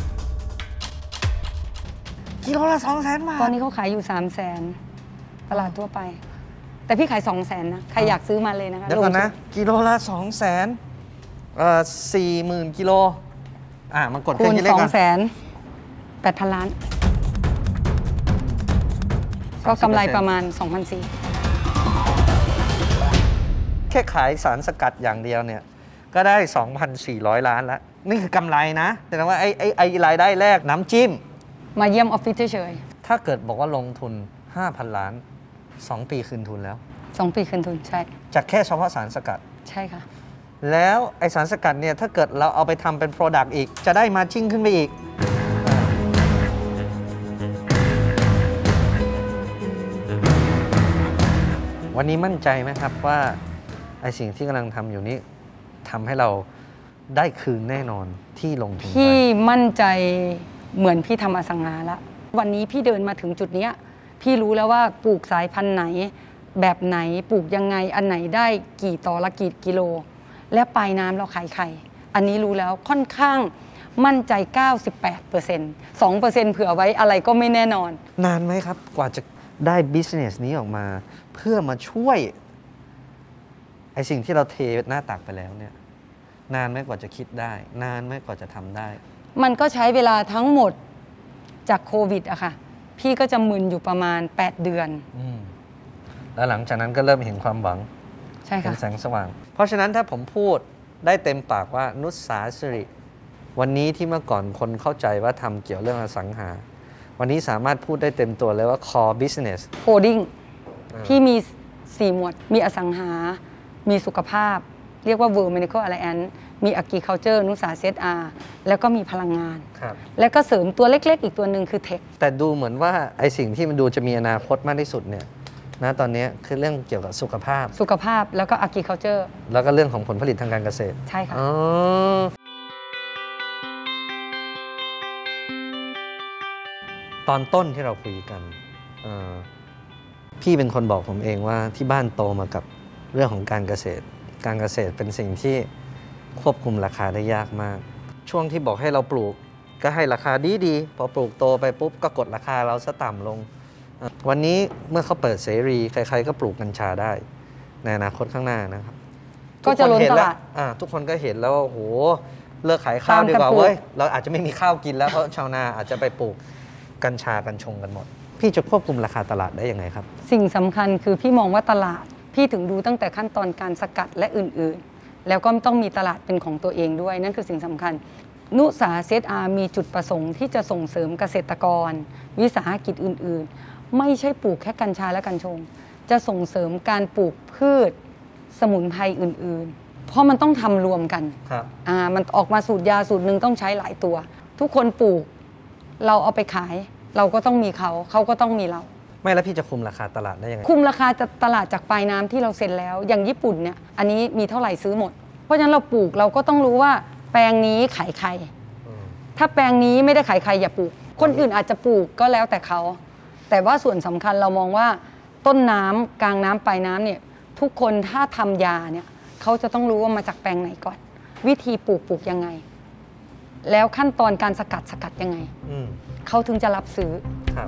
กิโลละสองแสนบาทตอนนี้เขาขายอยู่สามแสนตลาดทั่วไป แต่พี่ขายสองแสนนะใครอยากซื้อมาเลยนะคะเดี๋ยวก่อนนะกิโลละสองแสนเอ่อสี่หมื่นกิโลอ่ะมากดเคคูรื่องณคิดเลสของกันแสนแปดพันล้าน ก็กำไรประมาณ สองพันสี่ร้อยแค่ขายสารสกัดอย่างเดียวเนี่ยก็ได้ สองพันสี่ร้อย ล้านแล้ว นี่คือกำไรนะแต่ว่าไอ้ไอ้ไอ้รายได้แรกน้ำจิ้มมาเยี่ยมออฟฟิศเฉยถ้าเกิดบอกว่าลงทุน ห้าพัน ล้าน สอง ปีคืนทุนแล้วๆสองปีคืนทุนใช่จากแค่เฉพาะสารสกัดใช่ค่ะแล้วไอสารสกัดเนี่ยถ้าเกิดเราเอาไปทำเป็น Product อีก จะได้มาจิ้งขึ้นไปอีก วันนี้มั่นใจไหมครับว่าไอสิ่งที่กำลังทำอยู่นี้ทำให้เราได้คืนแน่นอนที่ลงทุนไปพี่มั่นใจเหมือนพี่ทำอสังหาละวันนี้พี่เดินมาถึงจุดเนี้ยพี่รู้แล้วว่าปลูกสายพันธุ์ไหน แบบไหนปลูกยังไงอันไหนได้กี่ต่อละกี่กิโล และปลายน้ำเราขายไข่อันนี้รู้แล้วค่อนข้างมั่นใจ เก้าสิบแปดเปอร์เซ็นต์ สองเปอร์เซ็นต์ เผื่อไว้อะไรก็ไม่แน่นอนนานไหมครับกว่าจะได้ business นี้ออกมา เพื่อมาช่วยไอสิ่งที่เราเทหน้าตักไปแล้วเนี่ยนานไหมกว่าจะคิดได้ นานไหมกว่าจะทำได้มันก็ใช้เวลาทั้งหมดจากโควิดอะค่ะพี่ก็จะมึนอยู่ประมาณแปดเดือนอืมแล้วหลังจากนั้นก็เริ่มเห็นความหวังใช่เห็ค่ะนแสงสว่าง เพราะฉะนั้นถ้าผมพูดได้เต็มปากว่านุชสาสิริวันนี้ที่เมื่อก่อนคนเข้าใจว่าทำเกี่ยวเรื่องอสังหา วันนี้สามารถพูดได้เต็มตัวเลยว่า core business โฮดดิ้งพี่มีสี่หมวดมีอสังหา มีสุขภาพ เรียกว่า World Medical Alliance มี Agriculture นุสา ซี เอส อาร์ แล้วก็มีพลังงานครับแล้วก็เสริมตัวเล็กๆ อีกตัวหนึ่งคือ Tech แต่ดูเหมือนว่าไอสิ่งที่มันดูจะมีอนาคตมากที่สุดเนี่ยนะตอนนี้คือเรื่องเกี่ยวกับสุขภาพสุขภาพแล้วก็ Agriculture แล้วก็เรื่องของผลผลิตทางการเกษตรใช่ค่ะอ๋อตอนต้นที่เราคุยกันเอ่อพี่เป็นคนบอกผมเองว่าที่บ้านโตมากับเรื่องของการเกษตร การเกษตรเป็นสิ่งที่ควบคุมราคาได้ยากมาก ช่วงที่บอกให้เราปลูกก็ให้ราคาดีดีพอปลูกโตไปปุ๊บก็กดราคาเราซะต่ำลง วันนี้เมื่อเขาเปิดเสรีใครๆก็ปลูกกัญชาได้ในอนาคตข้างหน้านะครับก็จะล้นตลาดอ่าทุกคนก็เห็นแล้วว่าโอ้โหเลิกขายข้าวดีกว่าเว้ยเราอาจจะไม่มีข้าวกินแล้วเพราะชาวนาอาจจะไปปลูกกัญชากัญชงกันหมด พี่จะควบคุมราคาตลาดได้ยังไงครับสิ่งสำคัญคือพี่มองว่าตลาดพี่ถึงดูตั้งแต่ขั้นตอนการสกัดและอื่นๆ แล้วก็ต้องมีตลาดเป็นของตัวเองด้วยนั่นคือสิ่งสำคัญ นุสา ซี เอส อาร์ มีจุดประสงค์ที่จะส่งเสริมเกษตรกร วิสาหกิจอื่นๆ ไม่ใช่ปลูกแค่กัญชาและกัญชง จะส่งเสริมการปลูกพืช สมุนไพรอื่นๆ เพราะมันต้องทำรวมกันครับอ่ามันออกมาสูตรยาสูตรหนึ่งต้องใช้หลายตัว ทุกคนปลูกเราเอาไปขาย เราก็ต้องมีเขาเขาก็ต้องมีเราไม่แล้วพี่จะคุมราคาตลาดได้ยังไงคุมราคาตลาดจากปลายน้ำที่เราเซ็นแล้วอย่างญี่ปุ่นเนี่ยอันนี้มีเท่าไหร่ซื้อหมดเพราะฉะนั้นเราปลูกเราก็ต้องรู้ว่าแปลงนี้ขายใครถ้าแปลงนี้ไม่ได้ขายใครอย่าปลูกคนอื่นอาจจะปลูกก็แล้วแต่เขาแต่ว่าส่วนสำคัญเรามองว่าต้นน้ำกลางน้ำปลายน้ำเนี่ยทุกคนถ้าทำยาเนี่ยเขาจะต้องรู้ว่ามาจากแปลงไหนก่อนวิธีปลูกปลูกยังไงแล้วขั้นตอนการสกัดสกัดยังไงเขาถึงจะรับซื้อครับ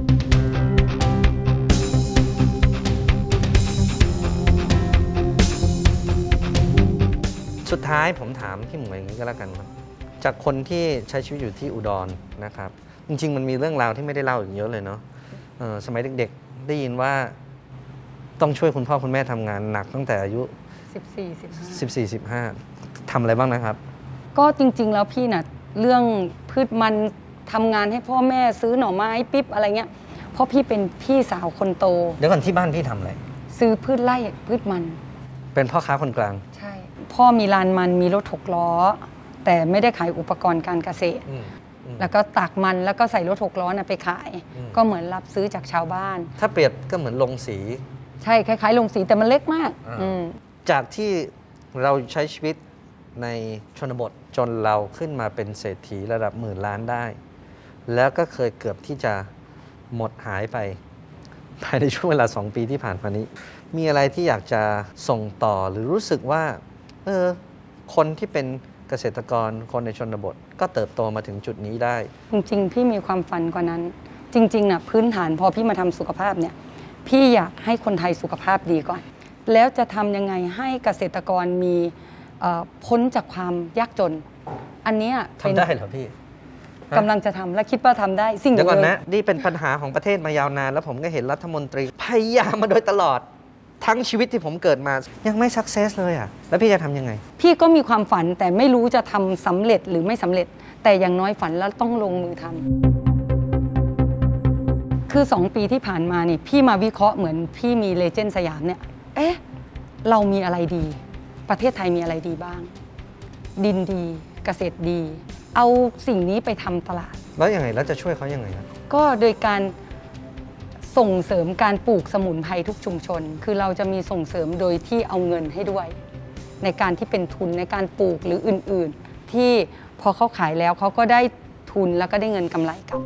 สุดท้ายผมถามพี่หมวยอย่างนี้ก็แล้วกันครับจากคนที่ใช้ชีวิตอยู่ที่อุดรนะครับจริงๆมันมีเรื่องราวที่ไม่ได้เล่าอีกเยอะเลยเนาะสมัยเด็กๆได้ยินว่าต้องช่วยคุณพ่อคุณแม่ทำงานหนักตั้งแต่อายุสิบสี่ สิบห้าสิบสี่ สิบห้าทำอะไรบ้างนะครับก็จริงๆแล้วพี่น่ะเรื่องพืชมันทำงานให้พ่อแม่ซื้อหน่อไม้ปิ๊บอะไรเงี้ยเพราะพี่เป็นพี่สาวคนโตเดี๋ยวก่อนที่บ้านพี่ทำอะไรซื้อพืชไร่พืชมันเป็นพ่อค้าคนกลางใช่พ่อมีลานมันมีรถหกล้อแต่ไม่ได้ขายอุปกรณ์การเกษตรแล้วก็ตากมันแล้วก็ใส่รถหกล้อนะไปขายก็เหมือนรับซื้อจากชาวบ้านถ้าเปรียบก็เหมือนลงสีใช่คล้ายๆลงสีแต่มันเล็กมากจากที่เราใช้ชีวิตในชนบทจนเราขึ้นมาเป็นเศรษฐีระดับหมื่นล้านได้แล้วก็เคยเกือบที่จะหมดหายไปภายในช่วงเวลาสองปีที่ผ่านมานี้มีอะไรที่อยากจะส่งต่อหรือรู้สึกว่าเออคนที่เป็นเกษตรกรคนในชนบทก็เติบโตมาถึงจุดนี้ได้จริงๆพี่มีความฝันกว่านั้นจริงๆนะพื้นฐานพอพี่มาทำสุขภาพเนี่ยพี่อยากให้คนไทยสุขภาพดีก่อนแล้วจะทำยังไงให้เกษตรกรมีพ้นจากความยากจนอันนี้ทำได้เหรอพี่กำลังจะทำและคิดว่าทำได้สิ่งเดียวก่อนนะนี่เป็นปัญหาของประเทศมายาวนานแล้วผมก็เห็นรัฐมนตรีพยายามมาโดยตลอดทั้งชีวิตที่ผมเกิดมายังไม่สักเซสเลยอ่ะแล้วพี่จะทำยังไงพี่ก็มีความฝันแต่ไม่รู้จะทำสำเร็จหรือไม่สำเร็จแต่อย่างน้อยฝันแล้วต้องลงมือทำคือสองปีที่ผ่านมานี่พี่มาวิเคราะห์เหมือนพี่มีเลเจนด์สยามเนี่ยเอ๊ะเรามีอะไรดีประเทศไทยมีอะไรดีบ้างดินดีเกษตรดีเอาสิ่งนี้ไปทำตลาดแล้วยังไงแล้วจะช่วยเขายังไงครับก็โดยการส่งเสริมการปลูกสมุนไพรทุกชุมชนคือเราจะมีส่งเสริมโดยที่เอาเงินให้ด้วยในการที่เป็นทุนในการปลูกหรืออื่นๆที่พอเขาขายแล้วเขาก็ได้ทุนแล้วก็ได้เงินกำไรกลับ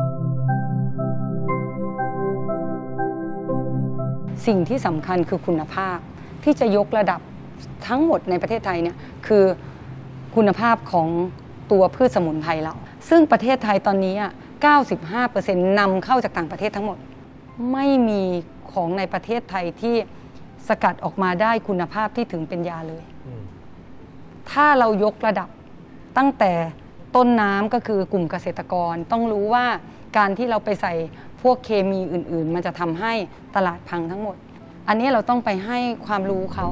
สิ่งที่สำคัญคือคุณภาพที่จะยกระดับทั้งหมดในประเทศไทยเนี่ยคือคุณภาพของตัวพืชสมุนไพรเราซึ่งประเทศไทยตอนนี้ เก้าสิบห้าเปอร์เซ็นต์ นำเข้าจากต่างประเทศทั้งหมดไม่มีของในประเทศไทยที่สกัดออกมาได้คุณภาพที่ถึงเป็นยาเลยถ้าเรายกระดับตั้งแต่ต้นน้ำก็คือกลุ่มเกษตรกรต้องรู้ว่าการที่เราไปใส่พวกเคมีอื่นๆมันจะทำให้ตลาดพังทั้งหมดอันนี้เราต้องไปให้ความรู้เขา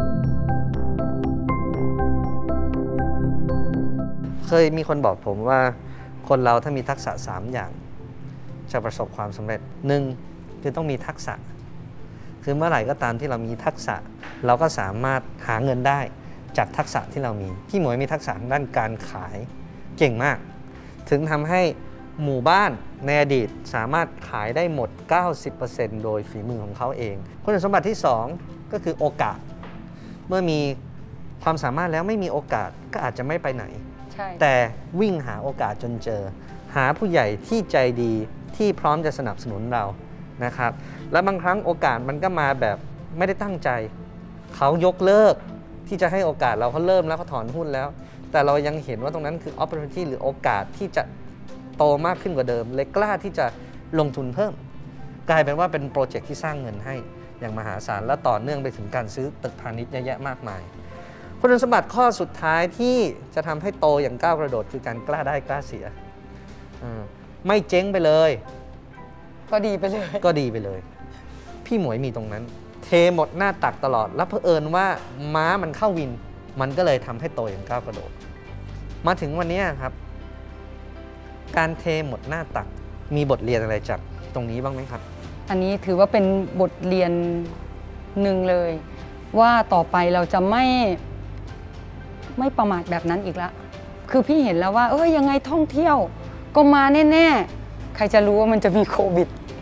เคยมีคนบอกผมว่าคนเราถ้ามีทักษะสามอย่างจะประสบความสำเร็จหนึ่งคือต้องมีทักษะคือเมื่อไหร่ก็ตามที่เรามีทักษะเราก็สามารถหาเงินได้จากทักษะที่เรามีพี่หมวยมีทักษะด้านการขายเก่งมากถึงทำให้หมู่บ้านในอดีตสามารถขายได้หมด เก้าสิบเปอร์เซ็นต์ โดยฝีมือของเขาเองคุณสมบัติที่สองก็คือโอกาสเมื่อมีความสามารถแล้วไม่มีโอกาสก็อาจจะไม่ไปไหนแต่วิ่งหาโอกาสจนเจอหาผู้ใหญ่ที่ใจดีที่พร้อมจะสนับสนุนเรานะครับและบางครั้งโอกาสมันก็มาแบบไม่ได้ตั้งใจเขายกเลิกที่จะให้โอกาสเราเขาเริ่มแล้วเขาถอนหุ้นแล้วแต่เรายังเห็นว่าตรงนั้นคือ opportunity หรือโอกาสที่จะโตมากขึ้นกว่าเดิมเลยกล้าที่จะลงทุนเพิ่มกลายเป็นว่าเป็นโปรเจกต์ที่สร้างเงินให้อย่างมหาศาลและต่อเนื่องไปถึงการซื้อตึกพาณิชย์เยอะแยะมากมายคุณสมบัติข้อสุดท้ายที่จะทำให้โตอย่างก้าวกระโดดคือการกล้าได้กล้าเสียไม่เจ๊งไปเลยก็ดีไปเลยก็ดีไปเลยพี่หมวยมีตรงนั้นเทหมดหน้าตักตลอดแล้วเผอิญว่าม้ามันเข้าวินมันก็เลยทำให้โตอย่างก้าวกระโดดมาถึงวันนี้ครับการเทหมดหน้าตักมีบทเรียนอะไรจากตรงนี้บ้างไหมครับอันนี้ถือว่าเป็นบทเรียนหนึ่งเลยว่าต่อไปเราจะไม่ไม่ประมาทแบบนั้นอีกแล้วคือพี่เห็นแล้วว่าเอ้ยยังไงท่องเที่ยวก็มาแน่ๆใครจะรู้ว่ามันจะมีโควิดส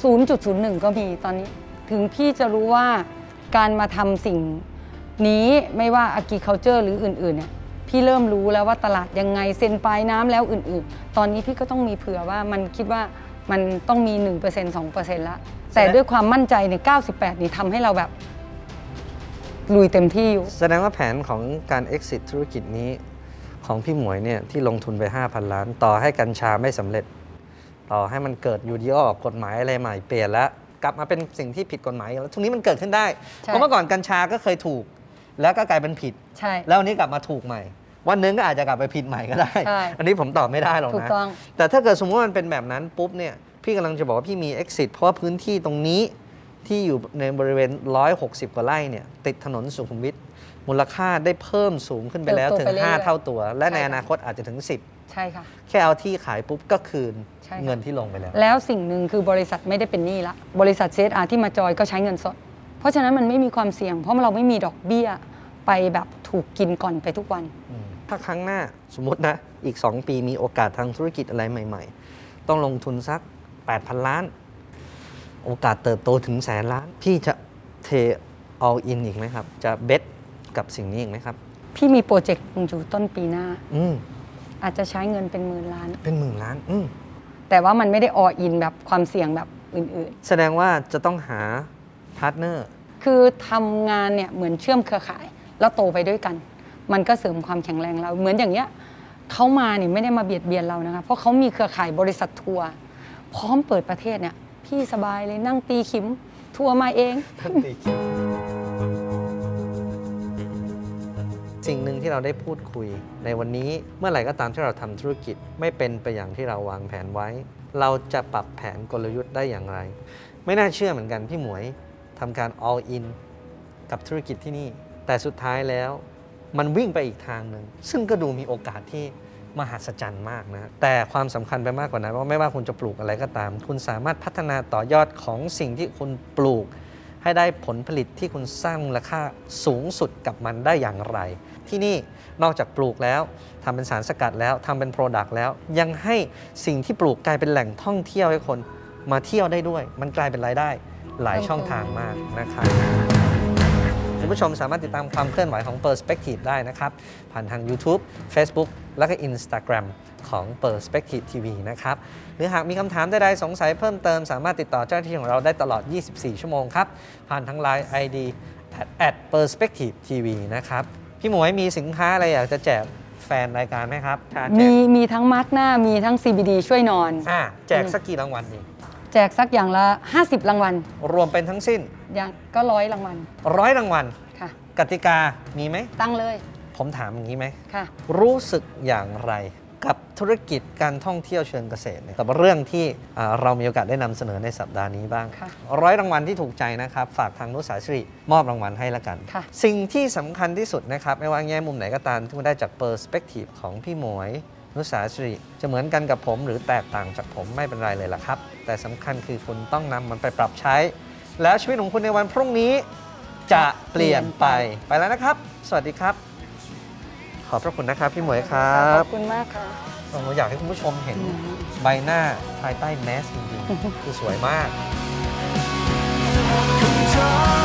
ศูนย์จุดศูนย์หนึ่ง ก็มีตอนนี้ถึงพี่จะรู้ว่าการมาทำสิ่งนี้ไม่ว่า agriculture หรืออื่นๆเนี่ยพี่เริ่มรู้แล้วว่าตลาดยังไงเซ็นปลายน้ำแล้วอื่นๆตอนนี้พี่ก็ต้องมีเผื่อว่ามันคิดว่ามันต้องมี หนึ่งเปอร์เซ็นต์ สองเปอร์เซ็นต์ ละแต่ด้วยความมั่นใจในเก้าสิบแปดนี่ทำให้เราแบบลุยเต็มที่อยู่แสดงว่าแผนของการ exit ธุรกิจนี้ของพี่หมวยเนี่ยที่ลงทุนไป ห้าพัน ล้านต่อให้กัญชาไม่สำเร็จต่อให้มันเกิดอยู่ดีออกกฎหมายอะไรใหม่เปลี่ยนแล้วกลับมาเป็นสิ่งที่ผิดกฎหมายแล้วทุกนี้มันเกิดขึ้นได้เพราะเมื่อก่อนกัญชาก็เคยถูกแล้วก็กลายเป็นผิดใช่แล้ววันนี้กลับมาถูกใหม่วันนึงก็อาจจะกลับไปผิดใหม่ก็ได้อันนี้ผมตอบไม่ได้หรอกนะแต่ถ้าเกิดสมมติว่ามันเป็นแบบนั้นปุ๊บเนี่ยพี่กำลังจะบอกว่าพี่มี exit เพราะว่าพื้นที่ตรงนี้ที่อยู่ในบริเวณหนึ่งร้อยหกสิบกว่าไร่เนี่ยติดถนนสุขุมวิทมูลค่าได้เพิ่มสูงขึ้นไปแล้วถึงห้าเท่าตัวและในอนาคตอาจจะถึงสิบใช่ค่ะแค่เอาที่ขายปุ๊บก็คืนเงินที่ลงไปแล้วแล้วสิ่งหนึ่งคือบริษัทไม่ได้เป็นหนี้ละบริษัท ซี เอส อาร์ ที่มาจอยก็ใช้เงินสดเพราะฉะนั้นมันไม่มีความเสี่ยงเพราะเราไม่มีดอกเบี้ยไปแบบถูกกินก่อนไปทุกวันถ้าครั้งหน้าสมมตินะอีกสองปีมีโอกาสทางธุรกิจอะไรใหม่ๆต้องลงทุนสัก แปดพัน ล้านโอกาสเติบโตถึงแสนล้านพี่จะเท all in อีกไหมครับจะเบทกับสิ่งนี้อีกไหมครับพี่มีโปรเจกต์อยู่ต้นปีหน้าอืมอาจจะใช้เงินเป็นหมื่นล้านเป็นหมื่นล้านอืมแต่ว่ามันไม่ได้ all in แบบความเสี่ยงแบบอื่นๆแสดงว่าจะต้องหาพาร์ทเนอร์คือทำงานเนี่ยเหมือนเชื่อมเครือข่ายแล้วโตไปด้วยกันมันก็เสริมความแข็งแรงเราเหมือนอย่างเงี้ยเขามาเนี่ยไม่ได้มาเบียดเบียนเรานะคะเพราะเขามีเครือข่ายบริษัททัวร์พร้อมเปิดประเทศเนี่ยพี่สบายเลยนั่งตีขิมทัวร์มาเองตีขิมสิ่งหนึ่งที่เราได้พูดคุยในวันนี้เมื่อไหร่ก็ตามที่เราทำธุรกิจไม่เป็นไปอย่างที่เราวางแผนไว้เราจะปรับแผนกลยุทธ์ได้อย่างไรไม่น่าเชื่อเหมือนกันพี่หมวยทำการ all in กับธุรกิจที่นี่แต่สุดท้ายแล้วมันวิ่งไปอีกทางหนึ่งซึ่งก็ดูมีโอกาสที่มหัศจรรย์มากนะแต่ความสำคัญไปมากกว่านั้นว่าไม่ว่าคุณจะปลูกอะไรก็ตามคุณสามารถพัฒนาต่อยอดของสิ่งที่คุณปลูกให้ได้ผลผลิตที่คุณสร้างมูลค่าสูงสุดกับมันได้อย่างไรที่นี่นอกจากปลูกแล้วทำเป็นสารสกัดแล้วทำเป็นโปรดักต์แล้วยังให้สิ่งที่ปลูกกลายเป็นแหล่งท่องเที่ยวให้คนมาเที่ยวได้ด้วยมันกลายเป็นรายได้หลายช่องทางมากนะครับคุณผู้ชมสามารถติดตามความเคลื่อนไหวของ Perspective ได้นะครับผ่านทาง YouTube Facebook และก็ Instagram ของ Perspective ที วี นะครับหรือหากมีคำถามใดๆสงสัยเพิ่มเติมสามารถติดต่อเจ้าหน้าที่ของเราได้ตลอดยี่สิบสี่ชั่วโมงครับผ่านทาง ไลน์ ไอ ดี แอท เพอร์สเปคทีฟ ที วี นะครับพี่หมวยมีสินค้าอะไรอยากจะแจกแฟนรายการไหมครับมีมีทั้งมาร์กหน้ามีทั้ง ซี บี ดี ช่วยนอนอ่าแจกสักกี่รางวัลดีแจกสักอย่างละห้าสิบรางวัลรวมเป็นทั้งสิ้นอย่างก็ร้อยรางวัลร้อยรางวัลค่ะกติกามีไหมตั้งเลยผมถามอย่างนี้ไหมค่ะรู้สึกอย่างไรกับธุรกิจการท่องเที่ยวเชิงเกษตรกับเรื่องที่เรามีโอกาสได้นำเสนอในสัปดาห์นี้บ้างร้อยรางวัลที่ถูกใจนะครับฝากทางนุสาสิริมอบรางวัลให้ละกันสิ่งที่สำคัญที่สุดนะครับไม่ว่าแง่มุมไหนก็ตามที่คุณได้จาก Perspective ของพี่หมวยนุสาสิริจะเหมือนกันกับผมหรือแตกต่างจากผมไม่เป็นไรเลยล่ะครับแต่สำคัญคือคุณต้องนำมันไปปรับใช้แล้วชีวิตของคุณในวันพรุ่งนี้จะเปลี่ยนไปไปแล้วนะครับสวัสดีครับขอบพระคุณนะครับพี่หมวยครับขอบคุณมากค่ะเราอยากให้คุณผู้ชมเห็นใบหน้าภายใต้แมสจริงๆคือสวยมาก